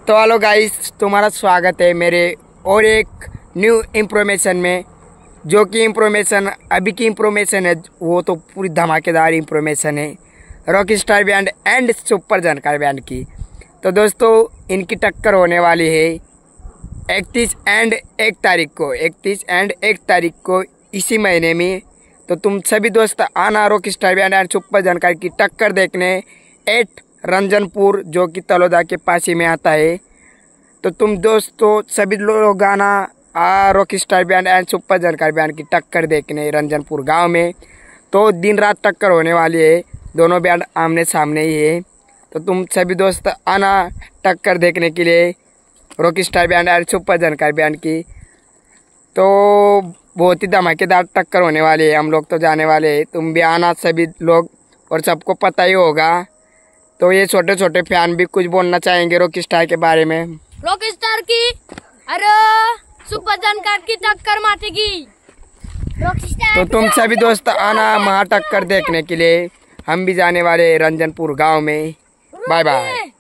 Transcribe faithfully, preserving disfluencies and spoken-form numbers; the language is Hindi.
तो हेलो गाइस, तुम्हारा स्वागत है मेरे और एक न्यू इंफॉर्मेशन में। जो कि इंफॉर्मेशन अभी की इंफॉर्मेशन है वो तो पूरी धमाकेदार इंफॉर्मेशन है rock star band and super Jhankar band की। तो दोस्तों इनकी टक्कर होने वाली है इकतीस एंड एक तारीख को इकतीस एंड एक तारीख को इसी महीने में। तो तुम सभी दोस्त आना rock star band and super Jhankar की टक्कर देखने एट रंजनपुर, जो कि तलोदा के पास ही में आता है। तो तुम दोस्तों सभी लोग आना आ rock star band and super Jhankar band की टक्कर देखने रंजनपुर गांव में। तो दिन रात टक्कर होने वाली है, दोनों बैंड आमने सामने ही है। तो तुम सभी दोस्त आना टक्कर देखने के लिए rock star band and super Jhankar band की। तो बहुत ही धमाकेदार टक्कर होने वाली है, हम लोग तो जाने वाले हैं, तुम भी आना सभी लोग। और सबको पता ही होगा। तो ये छोटे छोटे फैन भी कुछ बोलना चाहेंगे रॉक स्टार के बारे में। रॉक स्टार की अरे सुपर जानकार की टक्कर मारेगी रॉक स्टार। तो तुम सभी दोस्त आना महा टक्कर देखने के लिए। हम भी जाने वाले रंजनपुर गांव में। Bye bye.